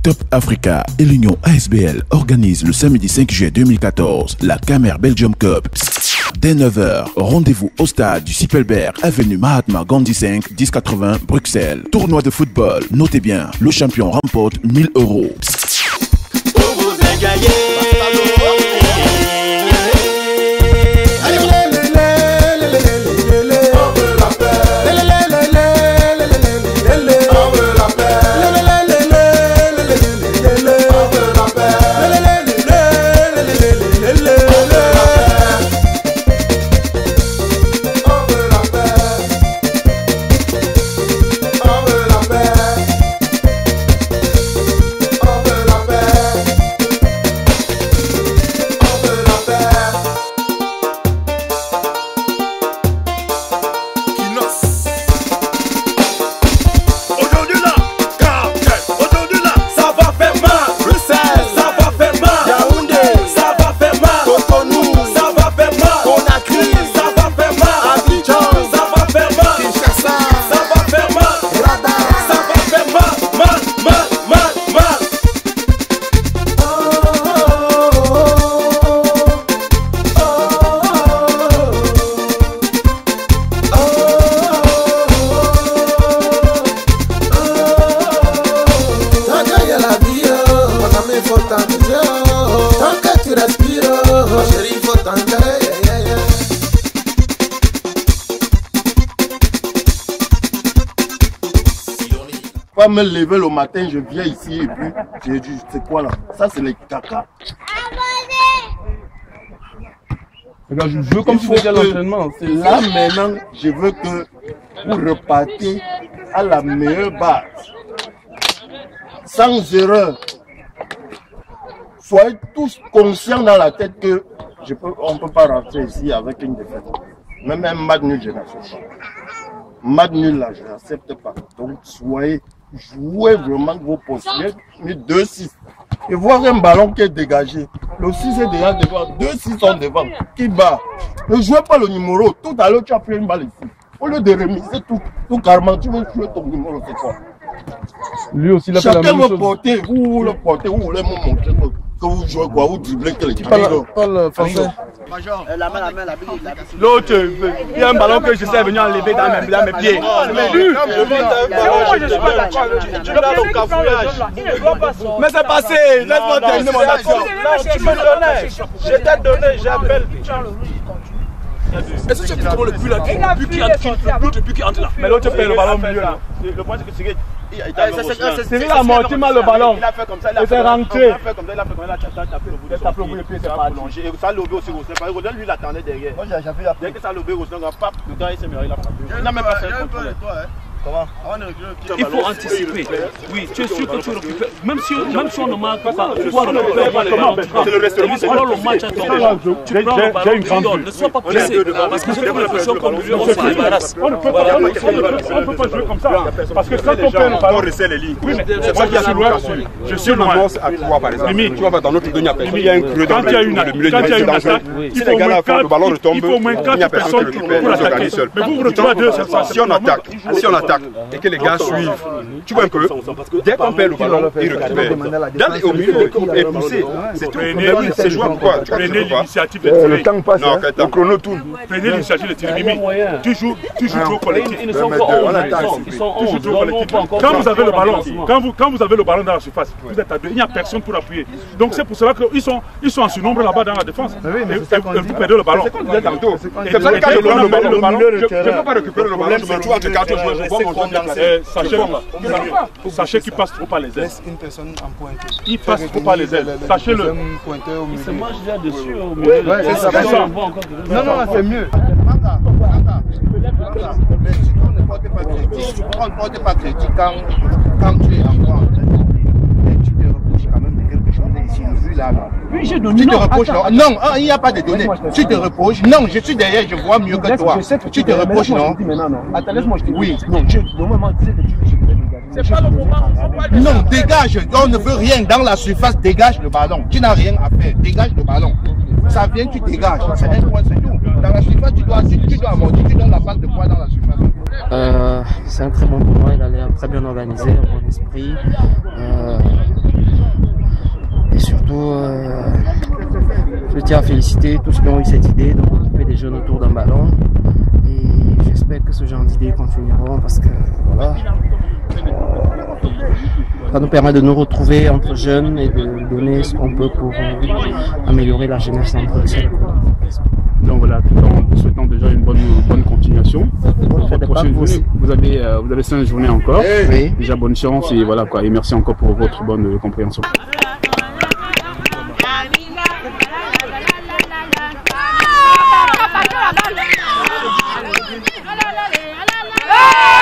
Top Africa et l'Union ASBL organisent le samedi 5 juillet 2014 la Camer Belgium Cup. Dès 9h, rendez-vous au stade du Sipelberg, avenue Mahatma Gandhi 5, 1080, Bruxelles. Tournoi de football. Notez bien, le champion remporte 1000 €. Pour vous égayer. Pas me lever le matin, je viens ici et puis j'ai dit c'est quoi là? Ça c'est les caca. Regarde, je veux comme si c'était l'entraînement. Là maintenant, je veux que vous repartez à la meilleure base. Sans erreur. Soyez tous conscients dans la tête que on ne peut pas rentrer ici avec une défaite. Même un match nul, je n'accepte pas. Match nul là, je n'accepte pas. Donc jouez vraiment vos postures, mais 2-6. Et voir un ballon qui est dégagé. Le 6 est déjà devant, 2-6 sont devant. Qui bat? Ne jouez pas le numéro. Tout à l'heure, tu as pris une balle ici. Au lieu de remiser tout carrément, tu veux jouer ton numéro, c'est quoi? Lui aussi, il a fait la même chose. Chacun porter, vous le portez, vous voulez me montrer que vous jouez quoi, vous dribblez quel équipe. Parle français. La main, L'autre, il y a un ballon que je sais venir enlever dans mes pieds. Mais c'est passé, laisse-moi terminer mon action. Tu me donnais, je t'ai donné, j'appelle. Est-ce que tu as le but là, depuis qu'il entre là? Mais l'autre fait le ballon au milieu là. Le point c'est que c'est lui a monté mal le ballon. Il a fait comme ça, il a fait rentré. Il a fait comme ça, il a tapé le bout de pied, c'est pas prolongé. Et ça lobé aussi, Rodin lui l'attendait derrière. Dès que ça lobé, Rodin, pap, le gars il s'est mis, il a frappé. Il n'a même pas fait un contrôle. Comment? Il faut anticiper. Oui, tu es sûr que tu récupères. Même si on ne marque pas, tu dois récupérer le ballon. Tu prends le match à ton camp. Tu prends le ballon, tu donnes. Ne sois pas pressé. Parce que j'ai l'impression qu'au milieu, on se débarrasse. On ne peut pas jouer comme ça. Parce que quand on perd le ballon, on resserre les lignes. Oui, mais c'est moi qui suis loin. Je suis loin. À 3 par exemple. Tu vas dans notre ligne, il y a un creux dans le milieu. Quand il y a une attaque, le ballon retombe. Il faut au moins 4 personnes pour l'attaquer. Mais vous vous retrouvez à 2. Si on attaque, et que les gars suivent, tu vois un peu, dès qu'on perd le ballon, ils récupèrent. Au milieu, est poussé. C'est tout. C'est jouable pourquoi? Prenez l'initiative de tirer. Le temps passe, le chrono tourne. Prenez l'initiative de tirer. Mimi, toujours collectif. Ils ne sont pas 11, ils sont 11. Quand vous avez le ballon, quand vous avez le ballon dans la surface, vous êtes à 2, il n'y a personne pour appuyer. Donc c'est pour cela qu'ils sont en surnombre là-bas dans la défense. Et vous perdez le ballon. C'est ça quand je prends le ballon, je ne peux pas récupérer le ballon, je me trouve entre 4 joueurs. Sachez qu'il passe trop par les ailes. Une personne en pointe. Il passe trop par les ailes. Sachez-le. C'est moi je viens dessus au milieu. C'est ça. Non, c'est mieux. On ne porte pas crédit quand tu es en point. Tu te reproches quand même de quelque chose ici, vu là. Oui, j'ai donné. Tu te reproches là. Non, il n'y a pas de données. Tu te reproches. Non, je suis derrière, je vois mieux que toi. Tu te reproches, non? Attends, laisse-moi je te dis. Oui. Non, normalement, tu sais que tu c'est pas le moment. Non, dégage. On ne veut rien dans la surface. Dégage le ballon. Tu n'as rien à faire. Dégage le ballon. Ça vient, tu dégages. C'est un point, c'est tout. Dans la surface, tu dois monter. Tu donnes la balle de poids dans la surface. C'est un très bon tournoi. Il a l'air très bien organisé, un bon esprit. tiens à féliciter tous ceux qui ont eu cette idée de regrouper des jeunes autour d'un ballon. Et j'espère que ce genre d'idées continueront parce que voilà, ça nous permet de nous retrouver entre jeunes et de donner ce qu'on peut pour améliorer la jeunesse entre eux. Donc voilà, tout en vous souhaitant déjà une bonne continuation. Vous avez 5 journées encore. Oui. Déjà bonne chance et voilà quoi. Et merci encore pour votre bonne compréhension. Ah!